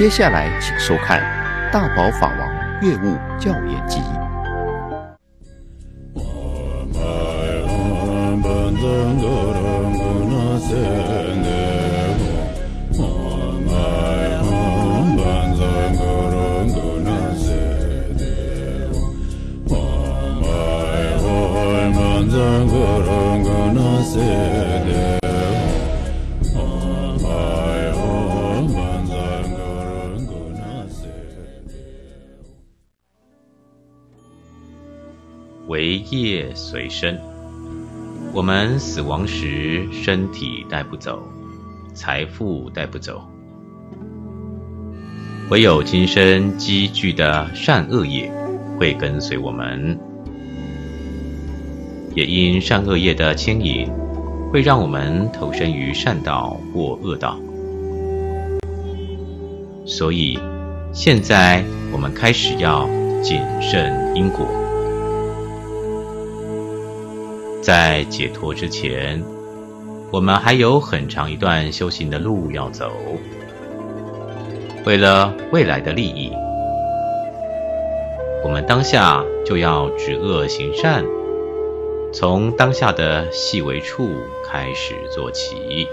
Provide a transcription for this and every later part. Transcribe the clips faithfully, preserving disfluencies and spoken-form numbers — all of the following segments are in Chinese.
接下来请收看《大宝法王乐悟教研集》。 为业随身，我们死亡时，身体带不走，财富带不走，唯有今生积聚的善恶业会跟随我们，也因善恶业的牵引，会让我们投身于善道或恶道。所以，现在我们开始要谨慎因果。在解脱之前，我们还有很长一段修行的路要走。为了未来的利益，我们当下就要止恶行善，从当下的细微处开始做起。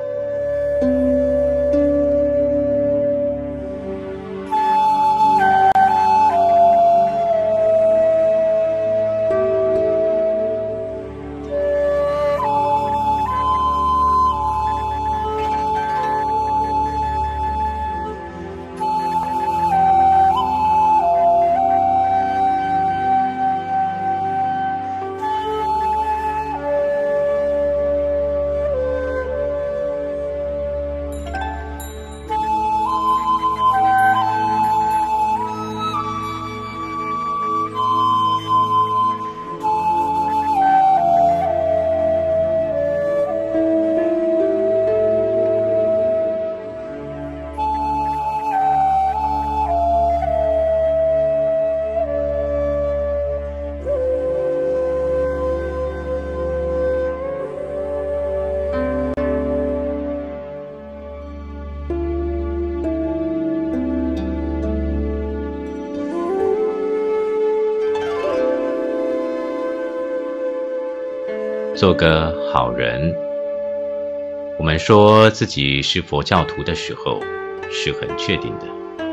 做个好人。我们说自己是佛教徒的时候，是很确定的。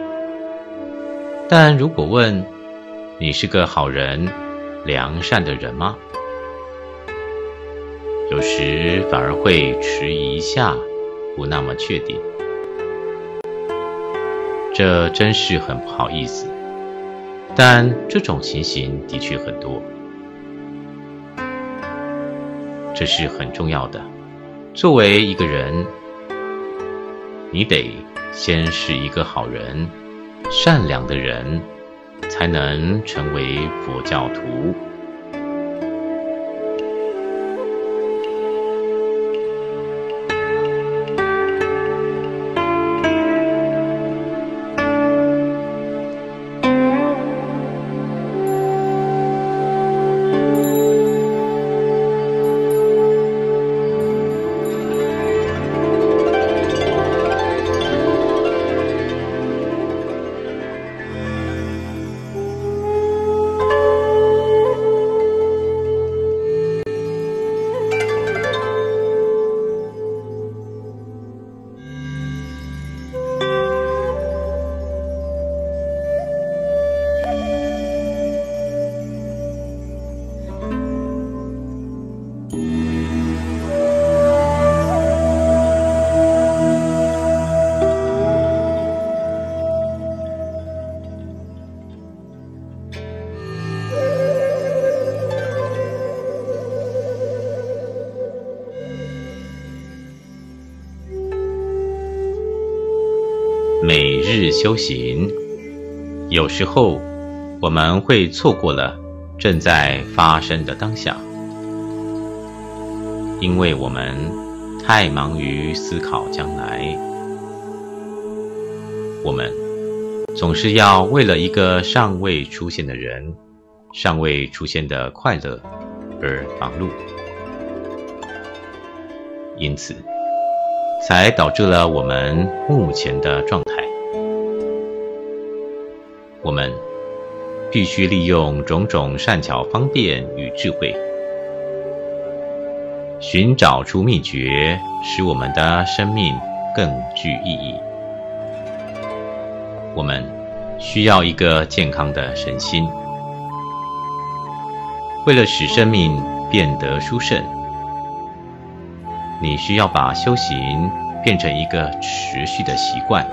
但如果问你是个好人、良善的人吗？有时反而会迟疑一下，不那么确定。这真是很不好意思，但这种情形的确很多。这是很重要的。作为一个人，你得先是一个好人、善良的人，才能成为佛教徒。每日修行，有时候我们会错过了正在发生的当下，因为我们太忙于思考将来。我们总是要为了一个尚未出现的人、尚未出现的快乐而忙碌，因此才导致了我们目前的状态。 我们必须利用种种善巧方便与智慧，寻找出秘诀，使我们的生命更具意义。我们需要一个健康的身心，为了使生命变得殊胜，你需要把修行变成一个持续的习惯，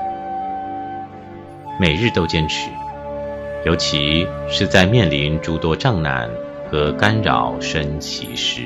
每日都坚持，尤其是在面临诸多障难和干扰升起时。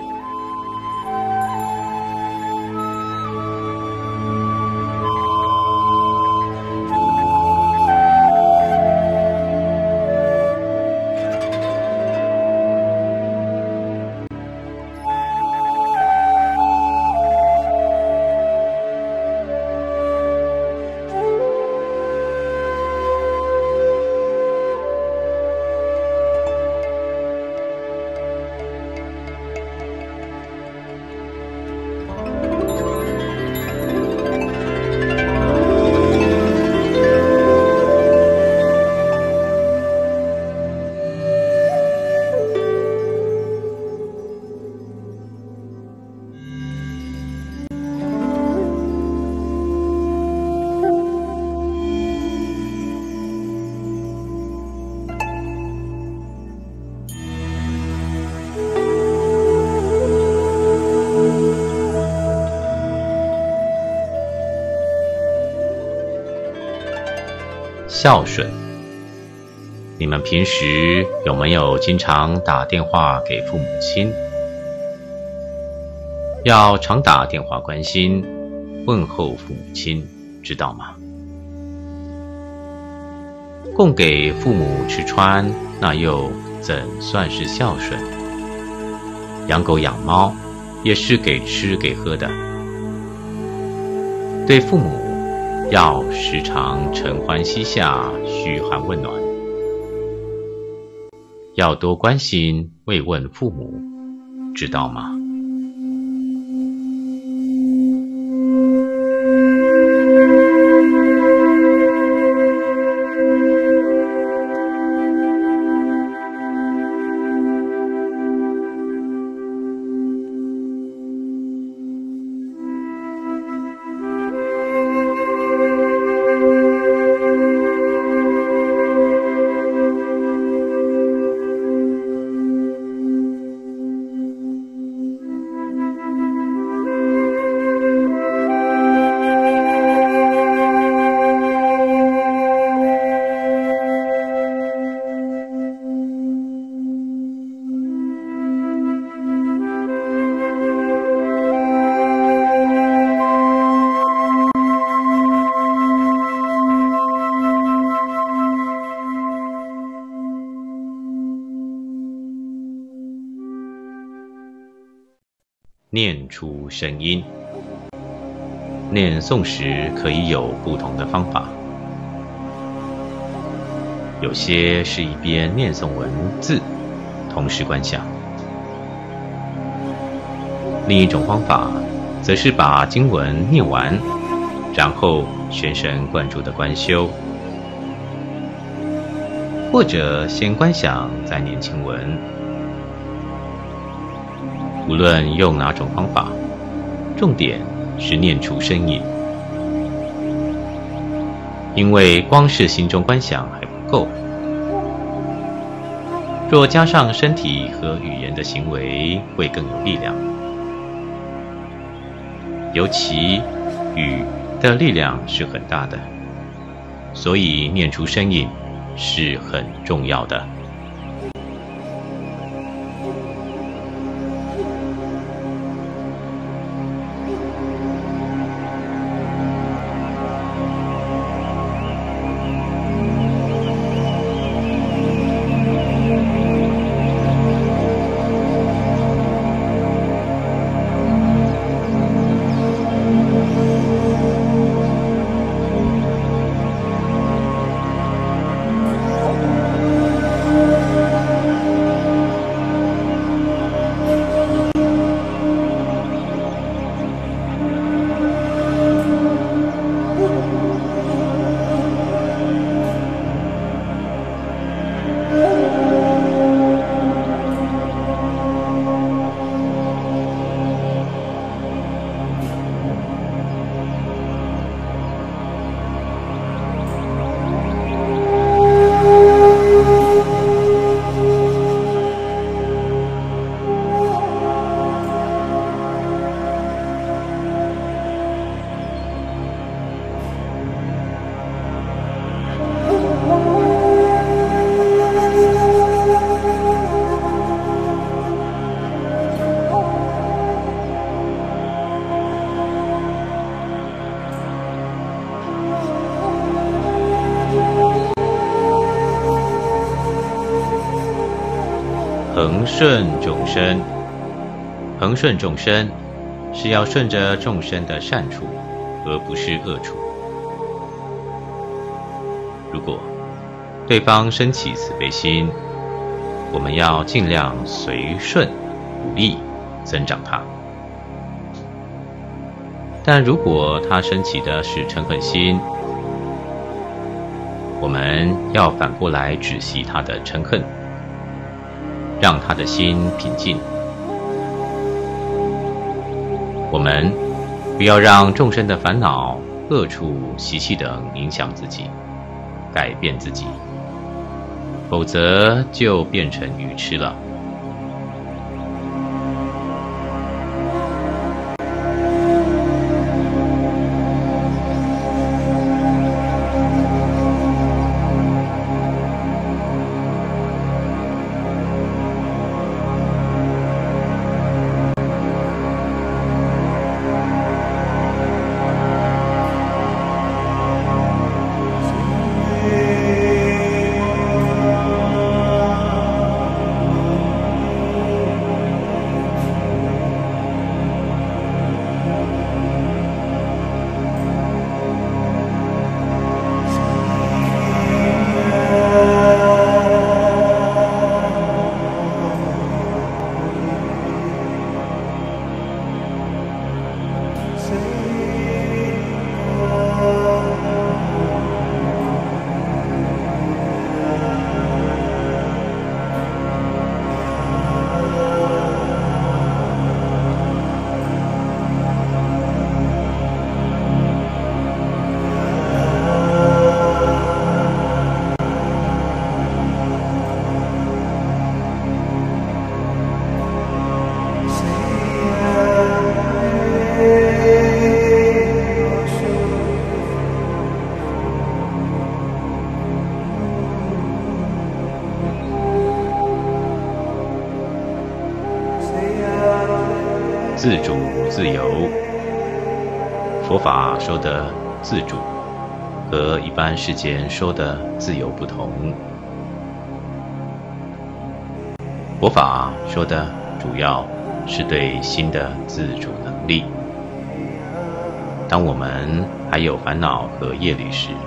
孝顺，你们平时有没有经常打电话给父母亲？要常打电话关心、问候父母亲，知道吗？供给父母吃穿，那又怎算是孝顺？养狗养猫，也是给吃给喝的。对父母要时常承欢膝下，嘘寒问暖，要多关心慰问父母，知道吗？念出声音。念诵时可以有不同的方法，有些是一边念诵文字，同时观想；另一种方法，则是把经文念完，然后全神贯注的观修，或者先观想再念经文。无论用哪种方法，重点是念出声音，因为光是心中观想还不够，若加上身体和语言的行为，会更有力量。尤其语的力量是很大的，所以念出声音是很重要的。 恒顺众生。恒顺众生是要顺着众生的善处，而不是恶处。如果对方升起慈悲心，我们要尽量随顺鼓励增长它。但如果他升起的是嗔恨心，我们要反过来止息他的嗔恨，让他的心平静。我们不要让众生的烦恼、恶处、习气等影响自己，改变自己，否则就变成愚痴了。自主自由，佛法说的自主和一般世间说的自由不同。佛法说的主要是对心的自主能力。当我们还有烦恼和业力时，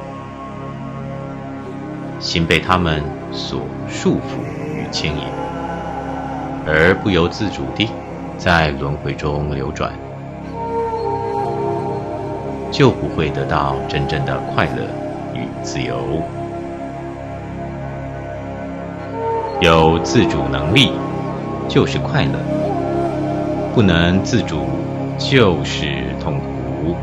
心被他们所束缚与牵引，而不由自主地在轮回中流转，就不会得到真正的快乐与自由。有自主能力就是快乐，不能自主就是痛苦。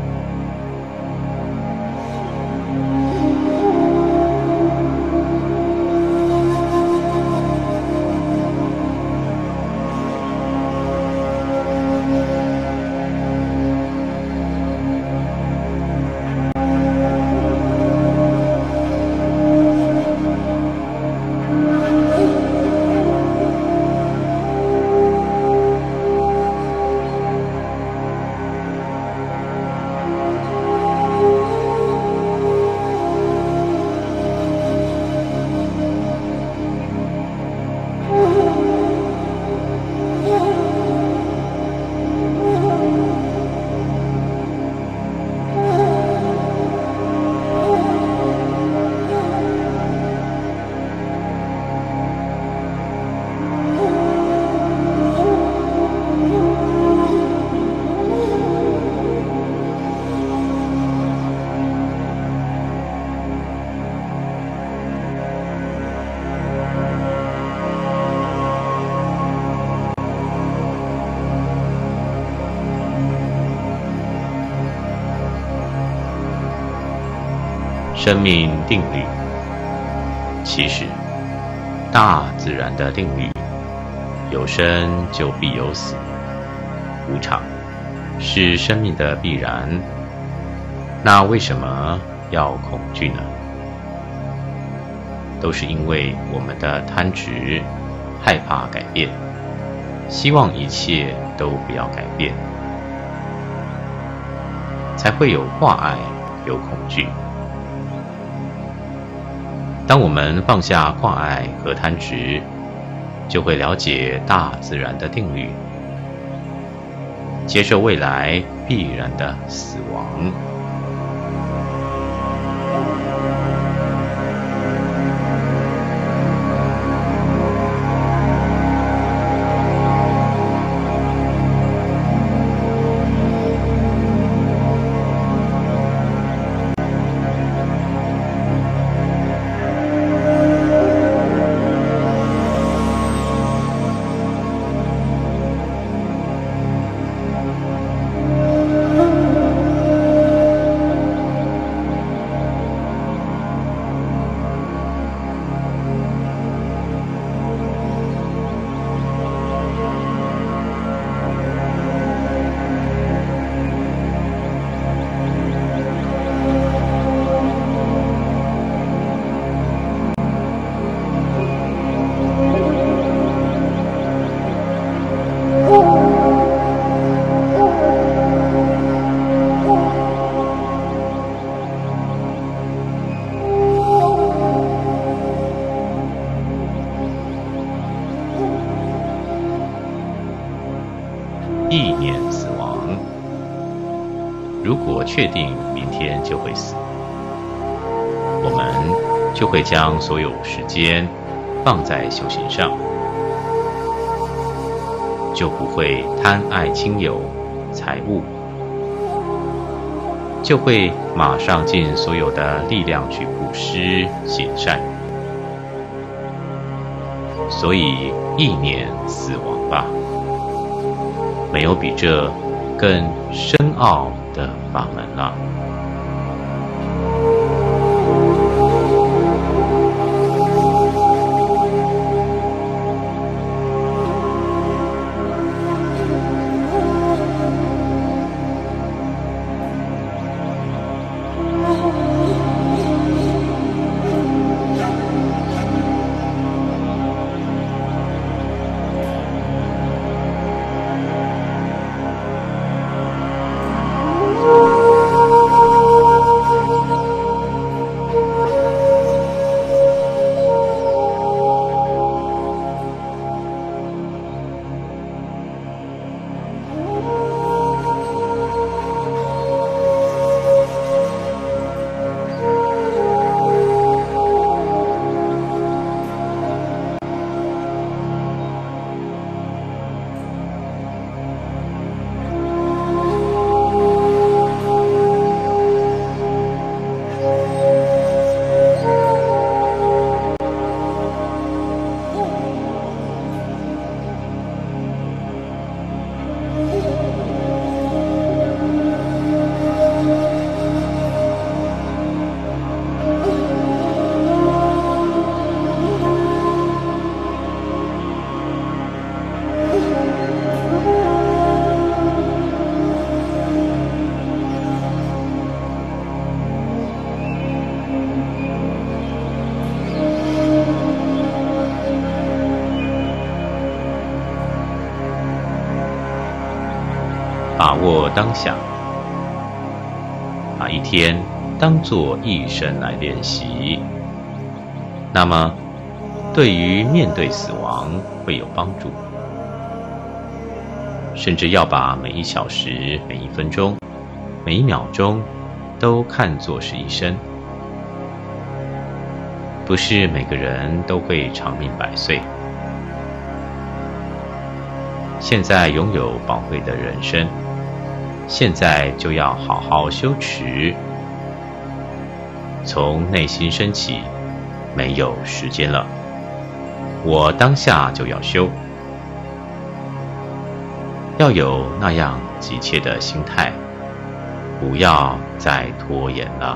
生命定律，其实大自然的定律，有生就必有死，无常是生命的必然。那为什么要恐惧呢？都是因为我们的贪执，害怕改变，希望一切都不要改变，才会有挂碍，有恐惧。当我们放下挂碍和贪执， 就会了解大自然的定律，接受未来必然的死亡。意念死亡。如果确定明天就会死，我们就会将所有时间放在修行上，就不会贪爱亲友、财物，就会马上尽所有的力量去布施行善。所以意念死亡吧，没有比这更深奥的法门了。把握当下，把一天当作一生来练习，那么对于面对死亡会有帮助。甚至要把每一小时、每一分钟、每一秒钟都看作是一生。不是每个人都会长命百岁，现在拥有宝贵的人生，现在就要好好修持，从内心升起，没有时间了，我当下就要修，要有那样急切的心态，不要再拖延了。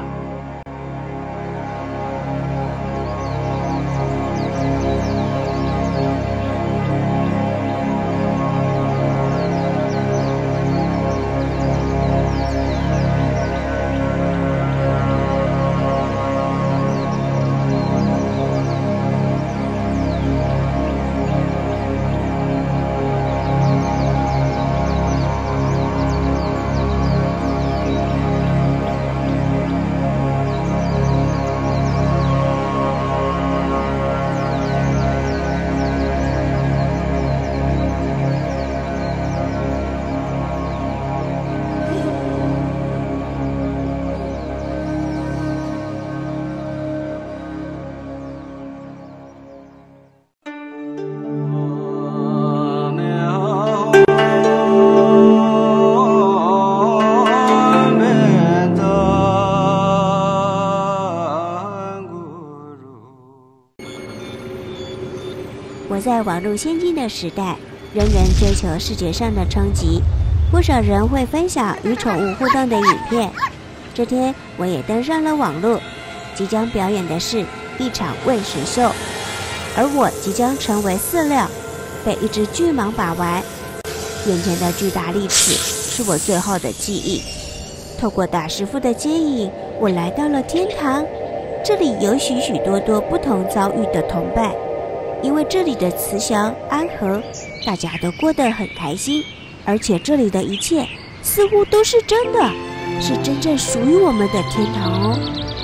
活在网络先进的时代，人人追求视觉上的冲击，不少人会分享与宠物互动的影片。这天，我也登上了网络，即将表演的是一场喂食秀，而我即将成为饲料，被一只巨蟒把玩。眼前的巨大利齿是我最后的记忆。透过大师傅的接引，我来到了天堂。这里有许许多多不同遭遇的同伴，因为这里的慈祥安和，大家都过得很开心，而且这里的一切似乎都是真的，是真正属于我们的天堂哦。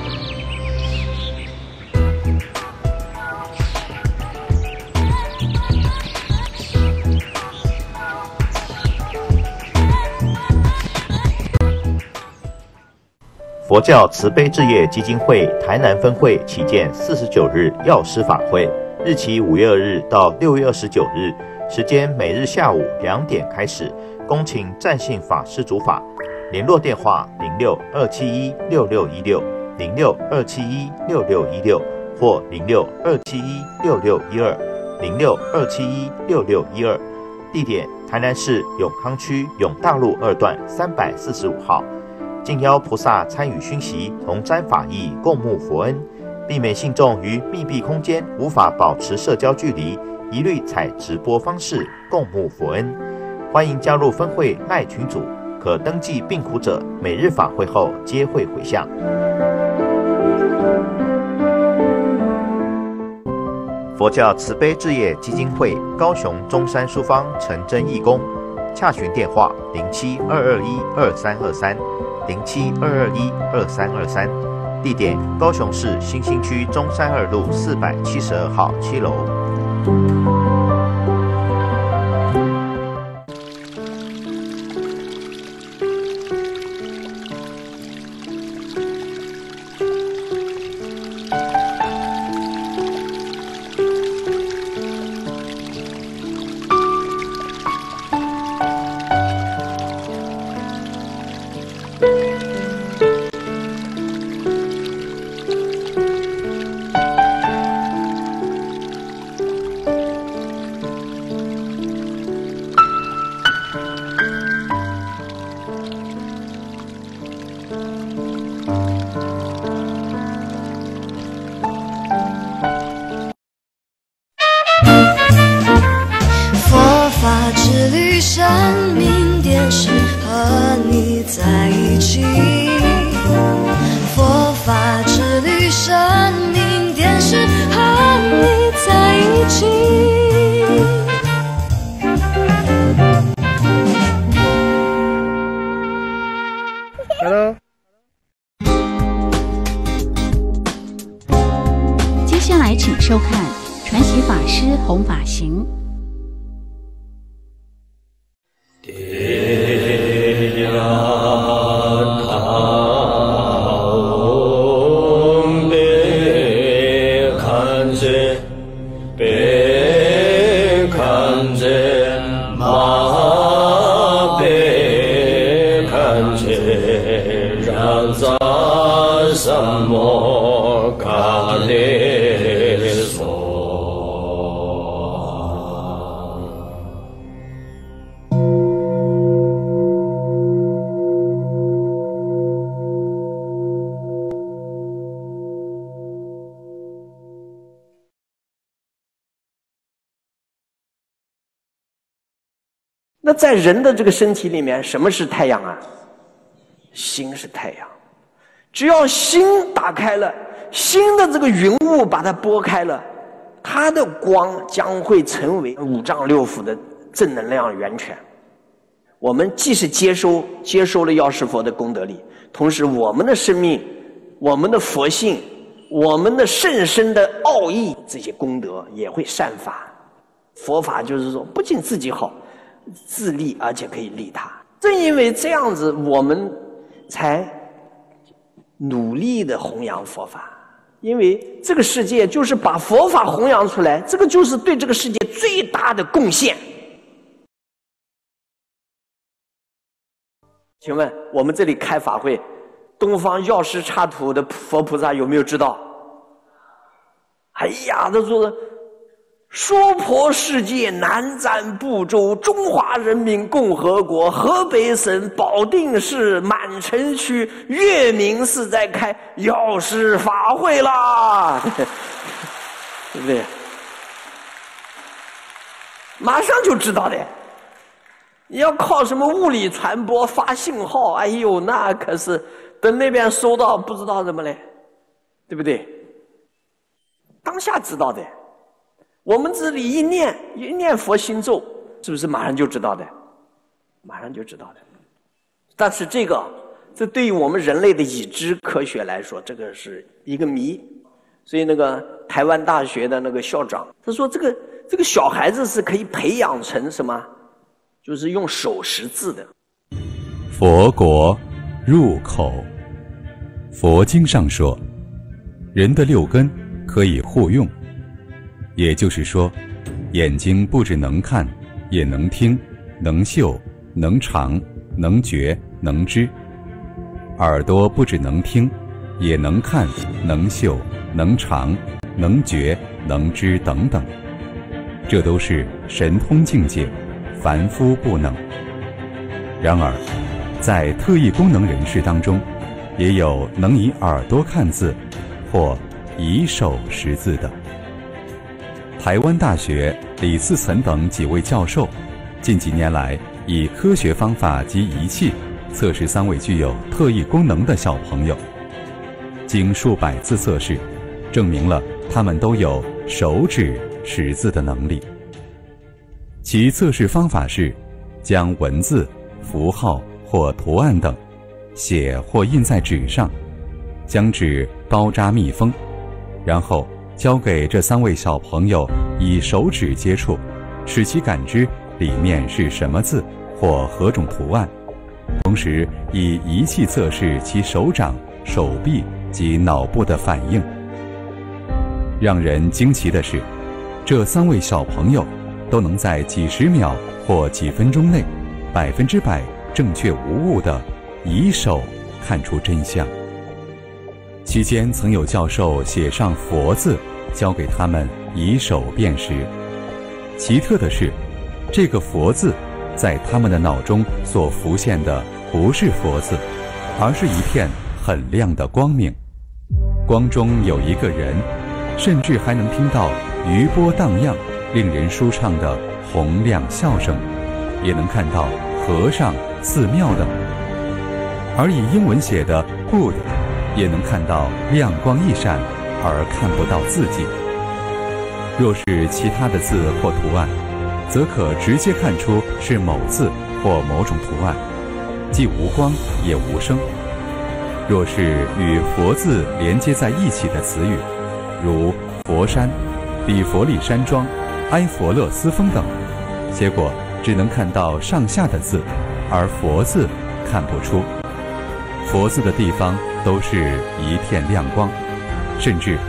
佛教慈悲置业基金会台南分会启建四十九日药师法会，日期五月二日到六月二十九日，时间每日下午两点开始，恭请占信法师主法。联络电话零六二七一六六一六零六二七一六六一六或零六二七一六六一二零六二七一六六一二。地点台南市永康区永大路二段三百四十五号。敬邀菩萨参与熏习，同沾法益，共沐佛恩，避免信众于密闭空间无法保持社交距离，一律采直播方式共沐佛恩。欢迎加入分会赖群组，可登记病苦者，每日法会后皆会回向。佛教慈悲置业基金会高雄中山书坊陈真义工，洽询电话零七二二一二三二三。零七二二一二三二三，地点高雄市新兴区中山二路四百七十二号七楼。 生命电视和你在一起，佛法之旅，生命电视和你在一起。 Hello。 接下来请收看传奇法师弘法行。 那在人的这个身体里面，什么是太阳啊？心是太阳。只要心打开了，心的这个云雾把它拨开了，它的光将会成为五脏六腑的正能量源泉。我们既是接收接收了药师佛的功德力，同时我们的生命、我们的佛性、我们的甚深的奥义，这些功德也会散发。佛法就是说，不仅自己好，自利，而且可以利他。正因为这样子，我们才努力的弘扬佛法。因为这个世界就是把佛法弘扬出来，这个就是对这个世界最大的贡献。请问我们这里开法会，东方药师插图的佛菩萨有没有知道？哎呀，他说娑婆世界南瞻部洲中华人民共和国河北省保定市满城区岳明寺在开药师法会啦，对不对？马上就知道的。你要靠什么物理传播发信号，哎呦，那可是等那边收到不知道怎么嘞，对不对？当下知道的。我们这里一念一念佛心咒，是不是马上就知道的？马上就知道的。但是这个，这对于我们人类的已知科学来说，这个是一个谜。所以那个台湾大学的那个校长，他说这个这个小孩子是可以培养成什么？就是用手识字的。 佛国入口。佛经上说，人的六根可以互用。也就是说，眼睛不只能看，也能听，能嗅，能尝，能觉，能知；耳朵不只能听，也能看，能嗅，能尝，能觉，能知等等。这都是神通境界，凡夫不能。然而，在特异功能人士当中，也有能以耳朵看字，或以手识字的。台湾大学李嗣岑等几位教授，近几年来以科学方法及仪器测试三位具有特异功能的小朋友，经数百次测试，证明了他们都有手指识字的能力。其测试方法是将文字、符号或图案等写或印在纸上，将纸包扎密封，然后交给这三位小朋友以手指接触，使其感知里面是什么字或何种图案，同时以仪器测试其手掌、手臂及脑部的反应。让人惊奇的是，这三位小朋友都能在几十秒或几分钟内百分之百正确无误地以手看出真相。期间曾有教授写上佛字，交给他们以手辨识。奇特的是，这个佛字在他们的脑中所浮现的不是佛字，而是一片很亮的光明。光中有一个人，甚至还能听到余波荡漾、令人舒畅的洪亮笑声，也能看到和尚、寺庙等。而以英文写的 good，也能看到亮光一闪，而看不到字迹。若是其他的字或图案，则可直接看出是某字或某种图案，既无光也无声。若是与佛字连接在一起的词语，如佛山、比佛利山庄、埃佛勒斯峰等，结果只能看到上下的字，而佛字看不出。佛字的地方都是一片亮光，甚至